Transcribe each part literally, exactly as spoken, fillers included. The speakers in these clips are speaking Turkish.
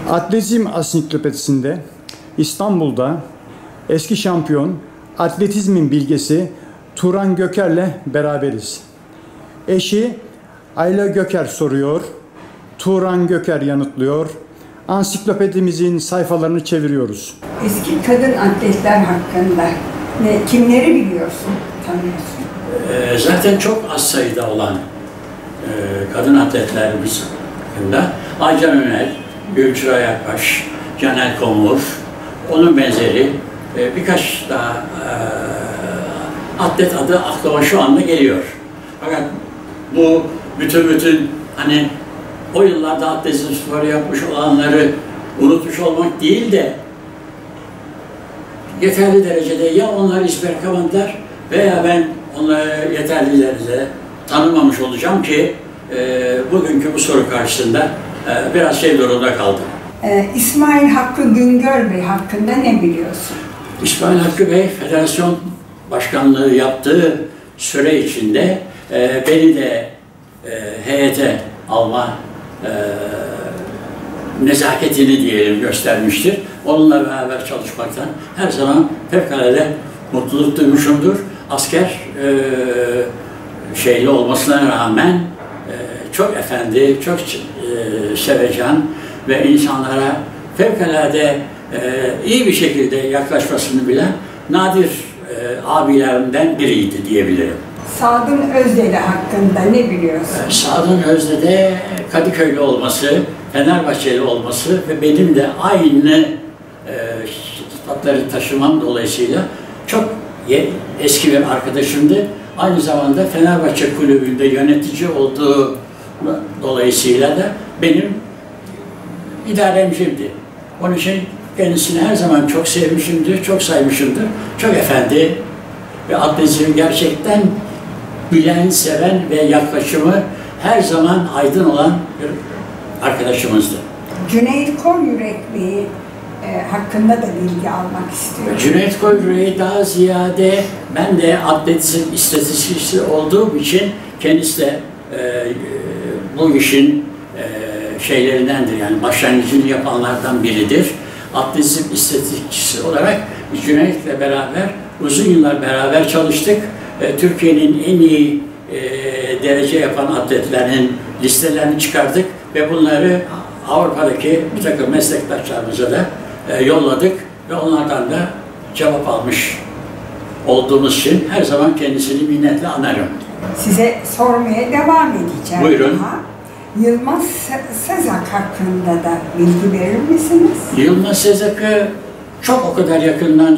Atletizm Ansiklopedisi'nde İstanbul'da eski şampiyon, atletizmin bilgesi Turan Göker'le beraberiz. Eşi Ayla Göker soruyor, Turan Göker yanıtlıyor. Ansiklopedimizin sayfalarını çeviriyoruz. Eski kadın atletler hakkında ne, kimleri biliyorsun, tanıyorsun? Ee, zaten çok az sayıda olan e, kadın atletlerimiz hakkında Aycan Önel, Gülçin Ayakbaş, Caner Komur, onun benzeri e, birkaç daha e, atlet adı aklıma şu anda geliyor. Fakat bu bütün bütün hani o yıllarda atletizm sporu yapmış olanları unutmuş olmak değil de yeterli derecede ya onlar izber kalmadılar veya ben onları yeterli derecede tanımamış olacağım ki e, bugünkü bu soru karşısında e, biraz şey durumda kaldım. Ee, İsmail Hakkı Güngör Bey hakkında ne biliyorsun? İsmail Hakkı Bey federasyon başkanlığı yaptığı süre içinde e, beni de e, heyete alma e, nezaketini diyelim göstermiştir. Onunla beraber çalışmaktan her zaman fevkalade mutluluk duymuşumdur. Asker e, şeyli olmasına rağmen e, çok efendi, çok e, sevecen ve insanlara fevkalade e, iyi bir şekilde yaklaşmasını bilen nadir e, abilerimden biriydi diyebilirim. Sadun Özdeli hakkında ne biliyorsun? E, Sadun Özdeli Kadıköylü olması, Fenerbahçeli olması ve benim de aynı e, sıfatları taşımam dolayısıyla çok eski bir arkadaşımdı. Aynı zamanda Fenerbahçe Kulübü'nde yönetici olduğu dolayısıyla da benim idaremcimdi. Onun için kendisini her zaman çok sevmişimdir, çok saymışımdır. Çok efendi ve atletizmi gerçekten bilen, seven ve yaklaşımı her zaman aydın olan bir arkadaşımızdı. Cüneyt Kolyürek Bey e, hakkında da bilgi almak istiyorum. Cüneyt Kolyürek'i daha ziyade ben de atletizm istatistikçisi olduğum için kendisi de e, bu işin e, şeylerindendir, yani başlangıcını yapanlardan biridir. Atletizm istatistikçisi olarak Cüneyt'le beraber uzun yıllar beraber çalıştık. E, Türkiye'nin en iyi e, derece yapan atletlerin listelerini çıkardık ve bunları Avrupa'daki bir takım meslektaşlarımıza da e, yolladık ve onlardan da cevap almış olduğumuz için her zaman kendisini minnetle anarım. Size sormaya devam edeceğim. Buyurun. Daha. Yılmaz Sezak hakkında da bilgi verir misiniz? Yılmaz Sezak'ı çok o kadar yakından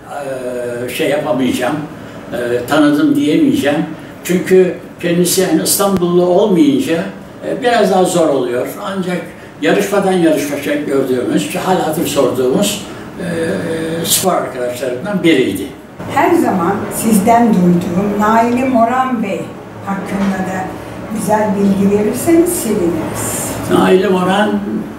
e, şey yapamayacağım, e, tanıdım diyemeyeceğim. Çünkü kendisi yani İstanbullu olmayınca e, biraz daha zor oluyor. Ancak yarışmadan yarışmaya gördüğümüz, hal hatır sorduğumuz e, spor arkadaşlarımdan biriydi. Her zaman sizden duyduğum Naili Moran Bey hakkında da güzel bilgi verirseniz seviniriz. Naili Moran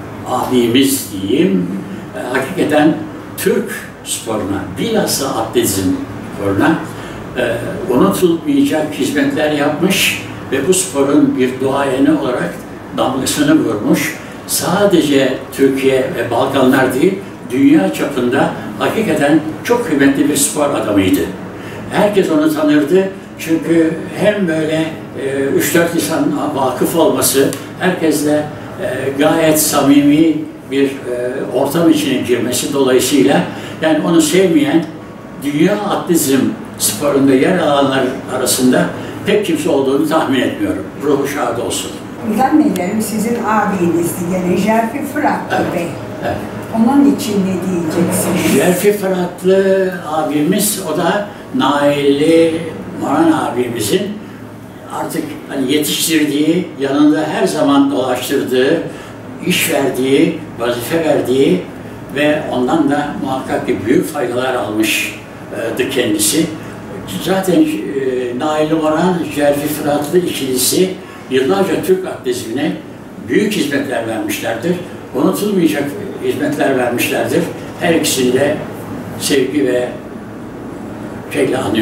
abimiz diyeyim, e, hakikaten Türk sporuna, bilhassa atletizm sporuna e, unutulmayacak hizmetler yapmış ve bu sporun bir duayeni olarak damgasını vurmuş. Sadece Türkiye ve Balkanlar değil, dünya çapında hakikaten çok kıymetli bir spor adamıydı. Herkes onu tanırdı çünkü hem böyle e, üç dört insan vakıf olması, herkesle e, gayet samimi bir e, ortam içine girmesi dolayısıyla yani onu sevmeyen dünya atletizm sporunda yer alanlar arasında pek kimse olduğunu tahmin etmiyorum. Ruhu şad olsun. Zannederim sizin abinizdi gene Jerfi Fıratlı Evet, Bey. evet. Onun için ne diyeceksiniz? Jerfi Fıratlı abimiz, o da Naili Moran abimizin artık hani yetiştirdiği, yanında her zaman dolaştırdığı, iş verdiği, vazife verdiği ve ondan da muhakkak ki büyük faydalar almıştı kendisi. Zaten e, Naili Moran, Jerfi Fıratlı ikilisi yıllarca Türk atletizmine büyük hizmetler vermişlerdir. Unutulmayacak hizmetler vermişlerdir. Her ikisini de sevgi ve şeyle anıyorum.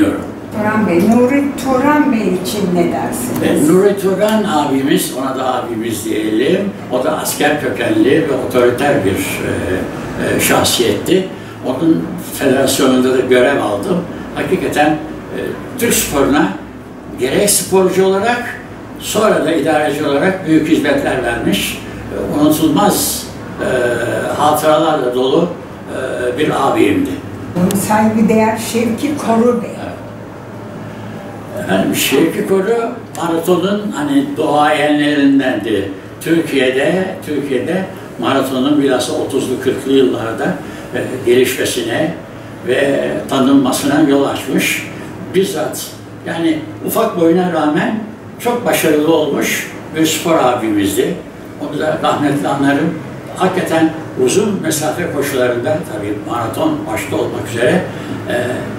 Turan Bey, Nuri Turan Bey için ne dersiniz? E, Nuri Turan abimiz, ona da abimiz diyelim, o da asker kökenli ve otoriter bir e, e, şahsiyetti. Onun federasyonunda da görev aldım. Hakikaten e, Türk sporuna gerek sporcu olarak, sonra da idareci olarak büyük hizmetler vermiş, e, unutulmaz e, hatıralarla dolu e, bir abimdi. Saygıdeğer Şevki Koru Bey. Efendim, Şevki Koru maratonun hani doğayenlerindendi. Türkiye'de, Türkiye'de maratonun bilhassa otuzlu kırklı yıllarda e, gelişmesine ve tanınmasına yol açmış. Bizzat yani ufak boyuna rağmen çok başarılı olmuş bir spor abimizdi. Onu da rahmetli anlarım. Hakikaten uzun mesafe koşularında, tabii maraton başta olmak üzere, e,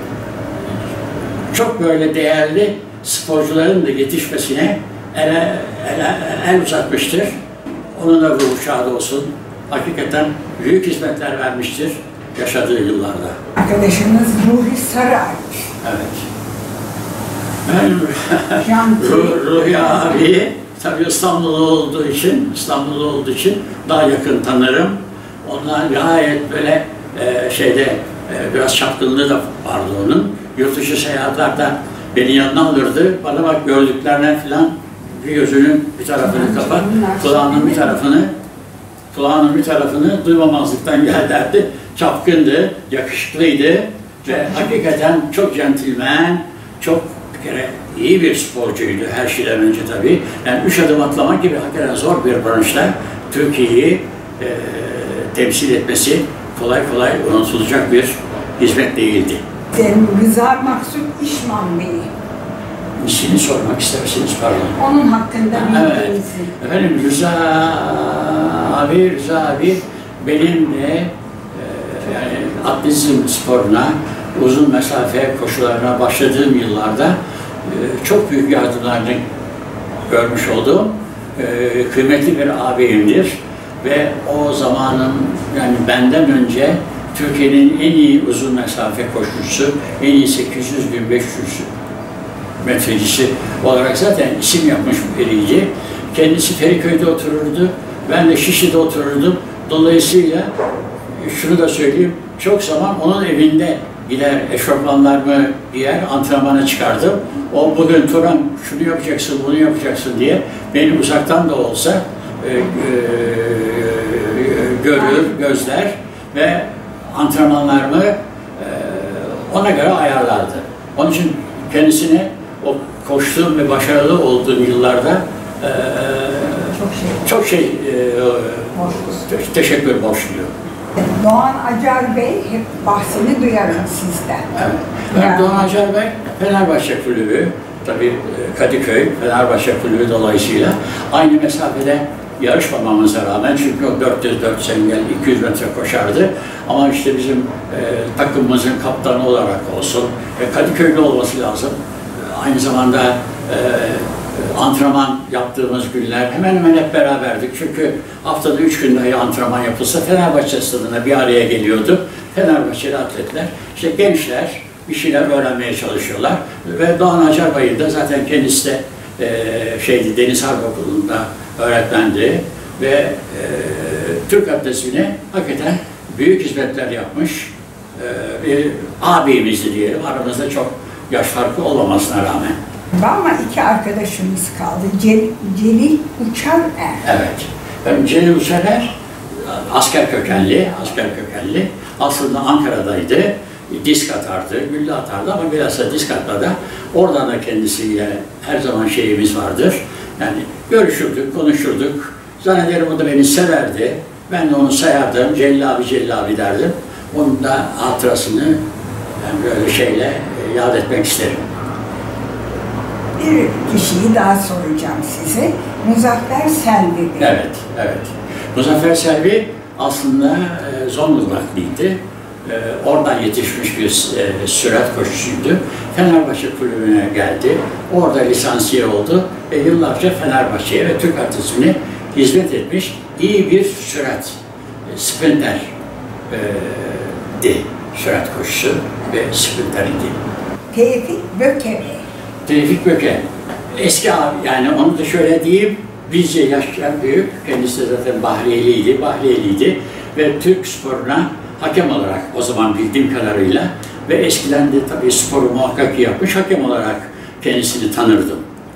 çok böyle değerli sporcuların da yetişmesine ele, ele, el uzatmıştır. Onun da ruhu şad olsun. Hakikaten büyük hizmetler vermiştir yaşadığı yıllarda. Arkadaşınız Ruhi Saray. Evet. Ben Ruh, Ruhi abi tabii İstanbullu olduğu için, İstanbullu olduğu için daha yakın tanırım. Onlar gayet böyle e, şeyde e, biraz çapkınlığı da vardı onun. Yurt dışı seyahatlerde beni yanına alırdı. Bana bak, gördüklerine falan bir gözünün bir tarafını kapat, kulağının bir tarafını, kulağının bir tarafını duymamazlıktan gel derdi. Çapkındı, yakışıklıydı ve hakikaten çok centilmen, çok bir kere iyi bir sporcuydu her şeyden önce tabii. Yani üç adım atlamak gibi hakikaten zor bir branşta Türkiye'yi e, temsil etmesi kolay kolay unutulacak bir hizmet değildi. Rıza Maksut İşman Bey. İsmini sormak istersiniz, pardon. Onun hakkında Evet. bilginizi. Efendim, Rıza abi, Rıza abi benimle e, yani atletizm sporuna, uzun mesafe koşularına başladığım yıllarda e, çok büyük yardımlarını görmüş olduğum e, kıymetli bir abimdir. Ve o zamanın, yani benden önce Türkiye'nin en iyi uzun mesafe koşucusu, en iyi sekiz yüz bin beş yüz metrecisi olarak zaten isim yapmış biriydi. Kendisi Feriköy'de otururdu, ben de Şişli'de otururdum. Dolayısıyla şunu da söyleyeyim, çok zaman onun evinde gider, eşofmanlarımı giyer, antrenmana çıkardım. O bugün Turan şunu yapacaksın, bunu yapacaksın diye beni uzaktan da olsa e, e, görür, gözler ve antrenmanlarımı e, ona göre ayarlardı. Onun için kendisine o koştuğum ve başarılı olduğum yıllarda e, Çok şey. çok şey e, te teşekkür borçluyum. Doğan Acar Bey, hep bahsini duyarım sizden. Evet. Ben Yani. Doğan Acar Bey, Fenerbahçe Kulübü, tabii Kadıköy, Fenerbahçe Kulübü dolayısıyla aynı mesafede yarışmamamıza rağmen, çünkü o dört yüz dört engel iki yüz metre koşardı, ama işte bizim e, takımımızın kaptanı olarak olsun, e, Kadıköy'lü olması lazım. E, aynı zamanda e, antrenman yaptığımız günler hemen hemen hep beraberdik. Çünkü haftada üç gün dahi antrenman yapılsa Fenerbahçe stadına bir araya geliyordu. Fenerbahçeli atletler, işte gençler bir şeyler öğrenmeye çalışıyorlar. Ve Doğan Acar Bey'in de zaten kendisi de e, şeydi, Deniz Harp Okulu'nda öğretmendi ve e, Türk atletizmine hakikaten büyük hizmetler yapmış e, bir abimizdi diyelim. Aramızda çok yaş farkı olmamasına rağmen. Ama iki arkadaşımız kaldı. Cel Celil Uçaner. Evet. Ben Celil Uçaner asker kökenli, asker kökenli. Aslında Ankara'daydı. Disk atardı, gülle atardı ama bilhassa disk atmadı. Oradan da kendisiyle her zaman şeyimiz vardır. Yani görüşürdük, konuşurduk. Zannederim o da beni severdi. Ben de onu sayardım. Celil abi, Celil abi derdim. Onun da hatırasını ben böyle şeyle yad etmek isterim. Bir kişiyi daha soracağım size. Muzaffer Selvi Bey. Evet, evet. Muzaffer Selvi aslında e, Zonguldaklıydı. E, oradan yetişmiş bir e, sürat koşucuydu. Fenerbahçe Kulübü'ne geldi. Orada lisansiye oldu ve yıllarca Fenerbahçe'ye ve Türk atletizmine hizmet etmiş iyi bir sürat, e, sprinter e, di. Sürat koşusu ve sprinter idi. Tevfik Böke. Tevfik Böke. Eski abi, yani onu da şöyle diyeyim, bizce yaşça büyük, kendisi de zaten Bahriyeliydi, Bahriyeliydi ve Türk sporuna hakem olarak o zaman bildiğim kadarıyla ve eskiden de tabii sporu muhakkak yapmış, hakem olarak kendisini tanırdım.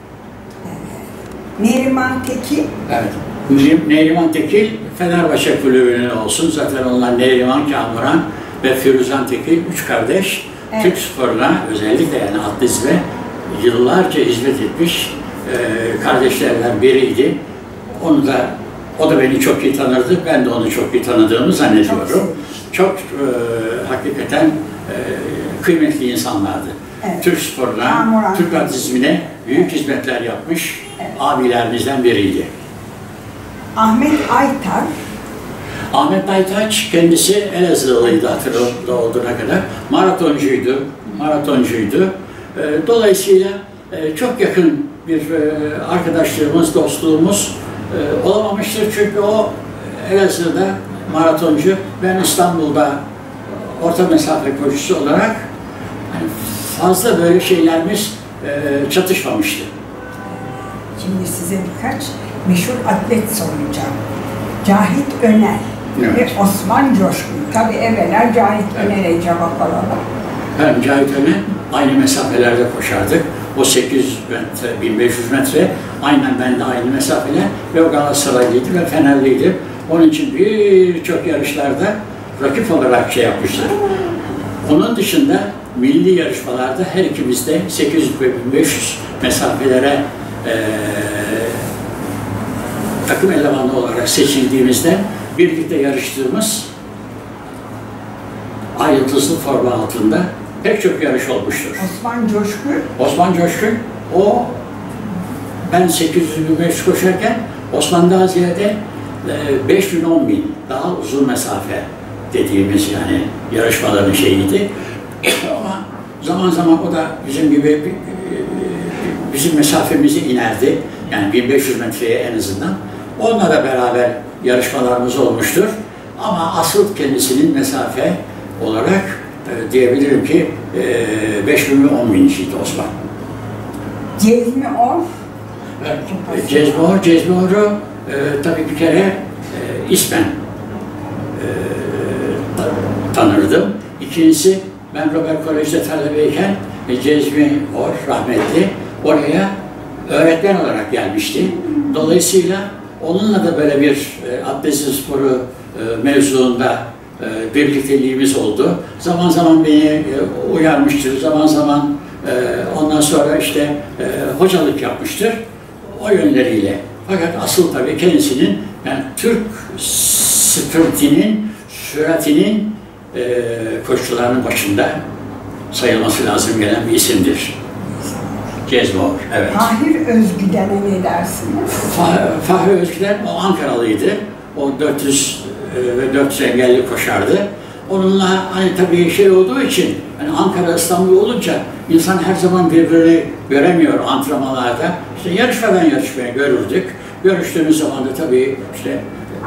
Neriman Tekil. Evet. Neriman Tekil, Fenerbahçe kulübünün olsun. Zaten onlar Neriman, Kamuran ve Firuzan Tekil, üç kardeş. Evet. Türk sporuna, özellikle yani atletizme yıllarca hizmet etmiş e, kardeşlerden biriydi. Onu da, o da beni çok iyi tanırdı. Ben de onu çok iyi tanıdığımı zannediyorum. Çok, çok e, hakikaten e, kıymetli insanlardı. Evet. Türk sporuna, Kamuran, Türk atletizmine büyük evet. hizmetler yapmış evet. abilerimizden biriydi. Ahmet Aytaç. Ahmet Aytaç kendisi Elazığlıydı hatırlamda olduğuna kadar. Maratoncuydu, maratoncuydu. Dolayısıyla çok yakın bir arkadaşlığımız, dostluğumuz olamamıştır. Çünkü o Elazığ'da maratoncu, ben İstanbul'da orta mesafe koşucusu olarak fazla böyle şeylerimiz çatışmamıştı. Şimdi size birkaç meşhur atlet soracağım. Cahit Öner evet. ve Osman Coşkun. Tabii evvela Cahit evet. Öner'e cevap alalım. Ben Cahit Öner aynı mesafelerde koşardık. O sekiz yüz metre, bin beş yüz metre aynen ben de aynı mesafeler ve o Galatasaraylıydı ve Fenerliydi. Onun için birçok yarışlarda rakip olarak şey yapmışlar. Onun dışında milli yarışmalarda her ikimiz de sekiz yüz ve bin beş yüz mesafelere e, takım elemanı olarak seçildiğimizde birlikte yarıştığımız ay yıldızlı forma altında pek çok yarış olmuştur. Osman Coşkun. Osman Coşkun, o ben sekiz yüz bin beş yüz koşarken Osman daha ziyade beş bin on bin daha uzun mesafe dediğimiz yani yarışmaların şeyiydi. Ama zaman zaman o da bizim gibi bizim mesafemizi inerdi. Yani bin beş yüz metreye en azından. Onunla da beraber yarışmalarımız olmuştur. Ama asıl kendisinin mesafe olarak e, diyebilirim ki e, beş bin ve on biniciydi Osman. Cezmi Or. Evet, Cezmi Or, Cezmi Or'u e, tabii bir kere e, ismen e, tanırdım. İkincisi, ben Robert Kolej'de talebeyken e, Cezmi Or rahmetli oraya öğretmen olarak gelmişti. Dolayısıyla onunla da böyle bir e, atletizm sporu e, mevzuunda e, birlikteliğimiz oldu. Zaman zaman beni e, uyarmıştır, zaman zaman e, ondan sonra işte e, hocalık yapmıştır o yönleriyle. Fakat asıl tabii kendisinin yani Türk sprintinin, süratinin e, koşucularının başında sayılması lazım gelen bir isimdir. Cezmi Or, evet. Fahir Özgüden'e ne dersiniz? Fahri Özgüden, o Ankaralıydı. O dört yüz ve dört yüz engelli koşardı. Onunla hani tabii şey olduğu için, hani Ankara, İstanbul olunca insan her zaman birbirini göremiyor antrenmanlarda. İşte yarışmadan yarışmaya görürdük. Görüştüğümüz zaman da tabii işte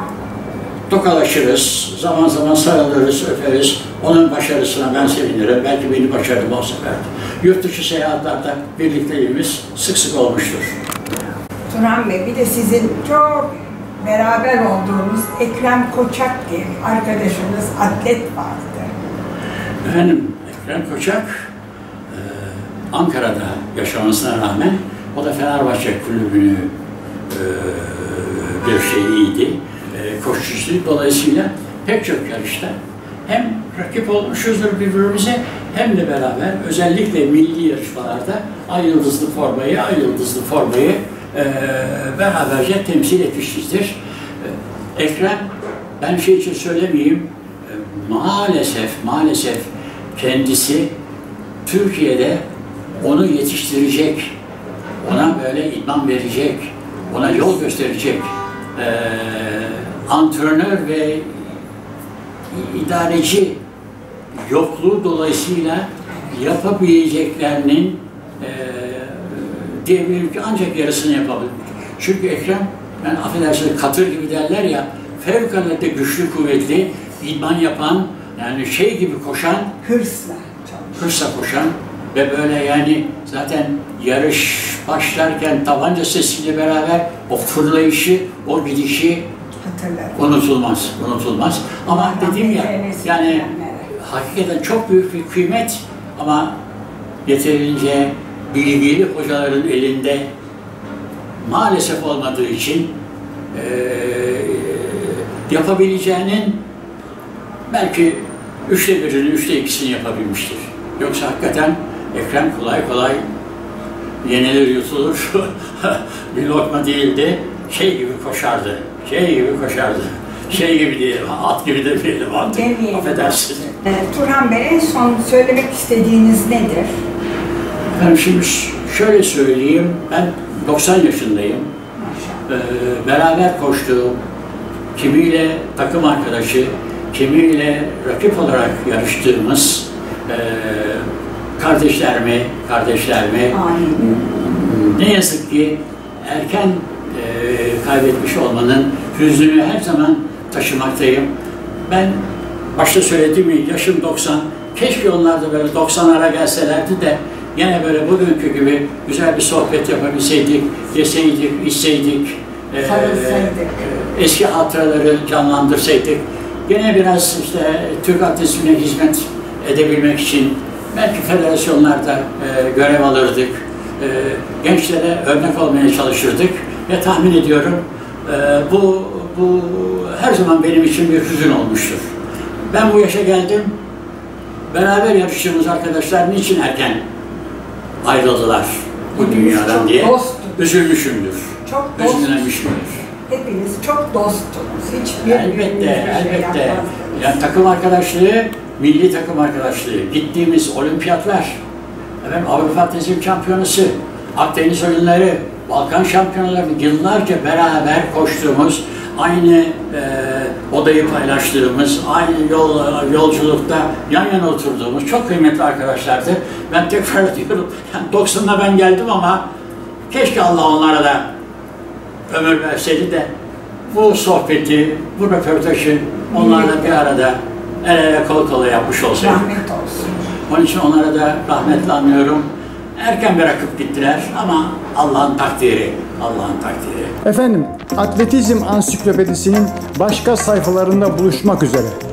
tokalaşırız, zaman zaman sarılırız, öperiz. Onun başarısına ben sevinirim, belki beni başardım o sefer. Yurt dışı seyahatlerde birlikteliğimiz sık sık olmuştur. Turan Bey, bir de sizin çok beraber olduğunuz Ekrem Koçak diye bir arkadaşınız, atlet vardı. Efendim, Ekrem Koçak, e, Ankara'da yaşamasına rağmen o da Fenerbahçe kulübünü e, bir şeyiydi. Koşucusu. Dolayısıyla pek çok yarışta hem rakip olmuşuzdur birbirimize hem de beraber özellikle milli yarışmalarda ay yıldızlı formayı, ay yıldızlı formayı e, beraberce temsil etmişizdir. E, Ekrem, ben şey için söylemeyeyim, e, maalesef, maalesef kendisi Türkiye'de onu yetiştirecek, ona böyle idman verecek, ona yol gösterecek e, antrenör ve idareci yokluğu dolayısıyla yapabileceklerinin e, diyebilirim ki ancak yarısını yapabilir. Çünkü Ekrem, ben affedersiniz katır gibi derler ya, fevkalade güçlü, kuvvetli, idman yapan, yani şey gibi koşan, hırsla, hırsla koşan ve böyle yani zaten yarış başlarken tabanca sesiyle beraber o fırlayışı, o gidişi Hatırlarım. unutulmaz, unutulmaz. Ama dediğim ya, yani hakikaten çok büyük bir kıymet ama yeterince bilgili hocaların elinde maalesef olmadığı için e, yapabileceğinin belki üçte birini, üçte ikisini yapabilmiştir. Yoksa hakikaten Ekrem kolay kolay yenilir yutulur bir lokma değildi. Şey gibi koşardı, şey gibi koşardı. Şey gibi diyelim, at gibi demeyelim artık. Affedersin. E, Turhan Bey, en son söylemek istediğiniz nedir? Ben şimdi şöyle söyleyeyim, ben doksan yaşındayım. Maşallah. Ee, beraber koştuğum, kimiyle takım arkadaşı, kimiyle rakip olarak yarıştığımız e, kardeşlerimi, kardeşlerimi Aynen. ne yazık ki erken e, kaybetmiş olmanın hüznünü her zaman taşımaktayım. Ben başta söylediğim gibi yaşım doksan, keşke onlar da böyle doksanlara gelselerdi de yine böyle bugünkü gibi güzel bir sohbet yapabilseydik, yeseydik, içseydik, e, e, eski hatıraları canlandırsaydık. Yine biraz işte Türk atletizmine hizmet edebilmek için belki federasyonlarda e, görev alırdık, e, gençlere örnek olmaya çalışırdık ve tahmin ediyorum e, bu, bu her zaman benim için bir hüzün olmuştur. Ben bu yaşa geldim, beraber yarıştığımız arkadaşlar niçin erken ayrıldılar bu dünyadan diye üzülmüşümdür, Çok üzülmüşümdür. Hepiniz çok dosttunuz. Hiçbir Elbette, şey elbette. Yani takım arkadaşlığı, milli takım arkadaşlığı, gittiğimiz olimpiyatlar, efendim, Avrupa Atletizm Şampiyonası, Akdeniz oyunları, Balkan şampiyonaları, yıllarca beraber koştuğumuz, aynı e, odayı paylaştığımız, aynı yol, yolculukta yan yana oturduğumuz çok kıymetli arkadaşlardı. Ben tekrar diyorum, yani doksanına ben geldim ama keşke Allah onlara da ömür verseydi de bu sohbeti, bu röportajı onlarla bir arada el ele kol kola yapmış olsaydık. Rahmet olsun. Onun için onlara da rahmetle anıyorum. Erken bırakıp gittiler ama Allah'ın takdiri, Allah'ın takdiri. Efendim, Atletizm Ansiklopedisi'nin başka sayfalarında buluşmak üzere.